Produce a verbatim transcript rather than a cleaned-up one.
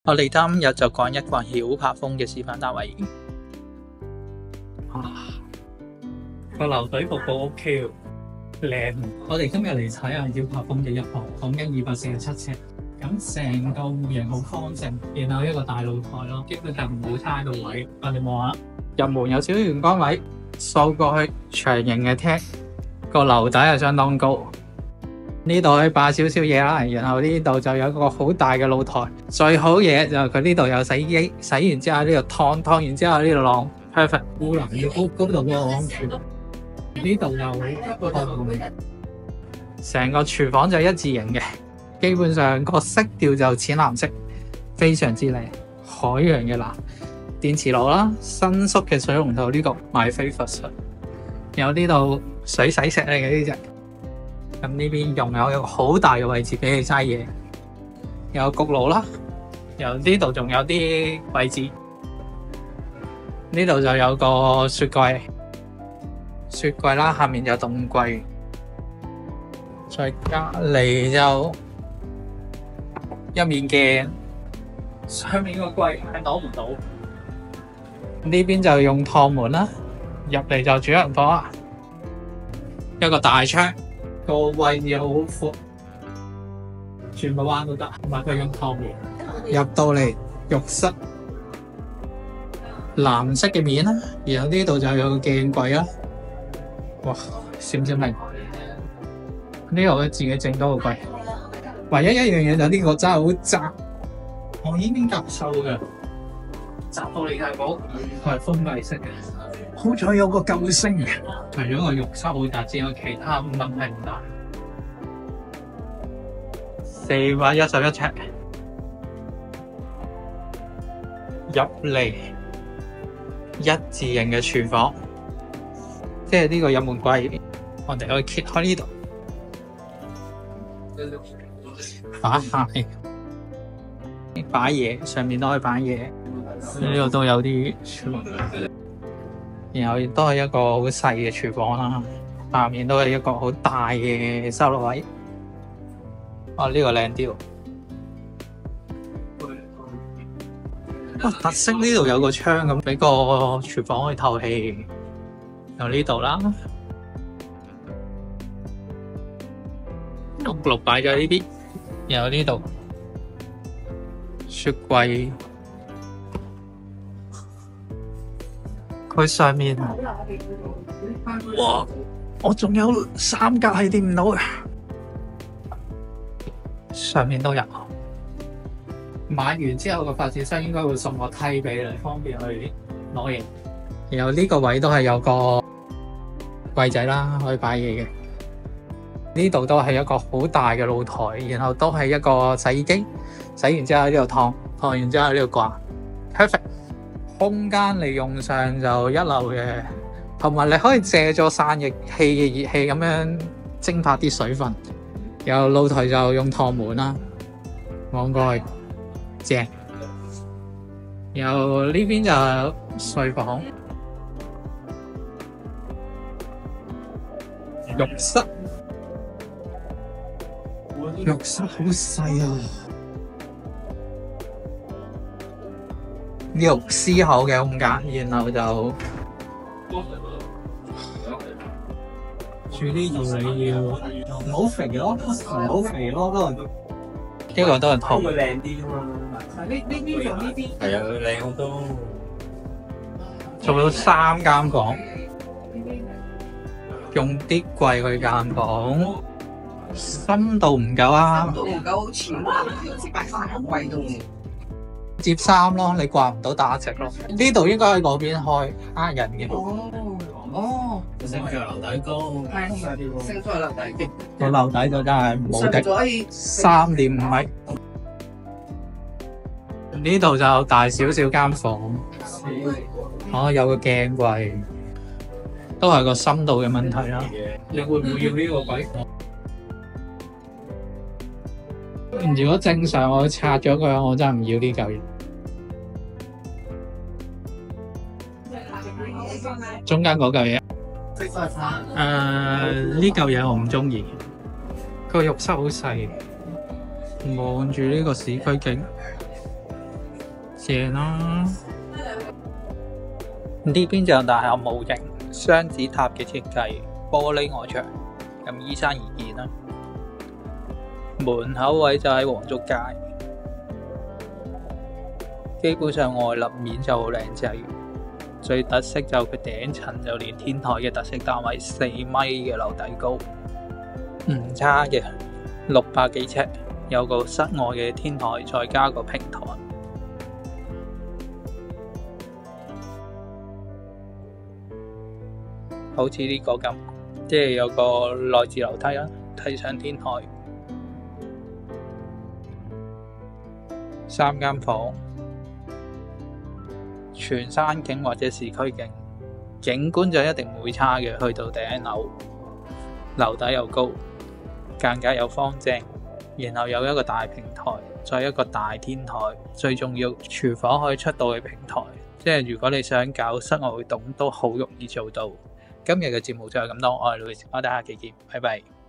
我哋今日就講一個小柏風嘅示範單位。 啊，個流水瀑布 O K 喎，靚。我哋今日嚟睇下小柏風嘅一項，講緊二百四十七尺。咁成個戶型好方正，然後一個大露台咯，基本上唔好差到位。我哋望下入門有少少玄關位，掃過去長形嘅廳，個樓底係相當高。呢度可以擺少少嘢啦，然後呢度就有一個好大嘅露台。最好嘢就係佢呢度有洗衣機，洗完之後呢度燙，燙完之後呢度晾 perfect。 護欄要高高度嘅安全，呢度有一個大路嚟。 成個廚房就一字形嘅，基本上個色調就淺藍色，非常之靚，海洋嘅藍。電磁爐啦，伸縮嘅水龍頭呢個 my favourite，有呢度水洗石嚟嘅呢隻。咁呢邊仲有一個好大嘅位置俾你齋嘢，有焗爐啦，由呢度仲有啲位置，呢度就有個雪櫃，雪櫃啦，下面有凍櫃，再隔離就一面鏡，上面個櫃係攞唔到，呢邊就用趟門啦，入嚟就主人房啦，一個大窗。個位置好闊，全部彎都得，同埋佢用透明。入到嚟浴室，藍色嘅面啦，然後呢度就有個鏡櫃啦。哇，閃閃靈！呢度咧自己整多個櫃，唯一一樣嘢就呢個真係好窄，我已經夾瘦嘅，窄到你睇到，佢係封閉式嘅。好彩有個救星，除咗個浴室好大之外，其他問題唔大。四百一十一尺，入嚟一字形嘅廚房，即係呢個入門櫃，我哋可以揭開呢度，擺鞋、擺嘢，上面都可以擺嘢，呢度都有啲。然後亦都係一個好細嘅廚房啦，下面都係一個好大嘅收納位。哦，呢、這個靚啲喎！哇，特色呢度有個窗咁，俾個廚房可以透氣。有呢度啦，焗爐擺咗呢邊，然後呢度雪櫃。佢上面，哇！我仲有三格係掂唔到嘅，上面都有。買完之後個發展商應該會送個梯俾你，方便去攞嘢。然後呢個位都係有個櫃仔啦，可以擺嘢嘅。呢度都係一個好大嘅露台，然後都係一個洗衣機，洗完之後喺呢度燙，燙完之後喺呢度掛 ，perfect。空間利用上就一流嘅，同埋你可以借咗散熱器嘅熱氣咁樣蒸發啲水分。有露台就用趟門啦，望過去正。有呢邊就係睡房、浴室，浴室好細啊！呢度思考嘅空間，然後就住呢度你要唔好肥咯，唔好肥咯都係。呢個都係套。會靚啲嘛？呢呢邊用呢邊。係啊，佢靚好多。做到三間房，用啲櫃去間房，深度唔夠啊。深度唔夠好淺啊，好似擺翻喺櫃度。接衫咯，你掛唔到打直咯。呢度應該喺嗰邊開，呃人嘅。哦哦，升咗樓底高，係升咗樓底。個樓底就真係冇敵，三點五米。呢度就大少少間房，哦有個鏡櫃，都係個深度嘅問題啦。你會唔會要呢個櫃？如果正常我拆咗佢，我真係唔要呢嚿嘢。中間嗰嚿嘢，誒呢嚿嘢我唔中意，個浴室好細，望住呢個市區景， 正啦。呢邊就大廈模型雙子塔嘅設計，玻璃外牆，咁依山而建啦。門口位就喺黃竹街，基本上外立面就好靚仔，最特色就佢頂層就連天台嘅特色單位，四米嘅樓底高，唔差嘅，六百幾尺，有個室外嘅天台，再加個平台。好似呢個咁，即係有個內置樓梯啦，梯上天台，三間房，全山景或者市區景，景觀就一定唔會差嘅。去到頂樓，樓底又高，間隔又方正，然後有一個大平台，再一個大天台，最重要廚房可以出到去平台，即係如果你想搞室外活動都好容易做到。今日嘅節目就係咁多，我係 Louis，我哋下期見，拜拜。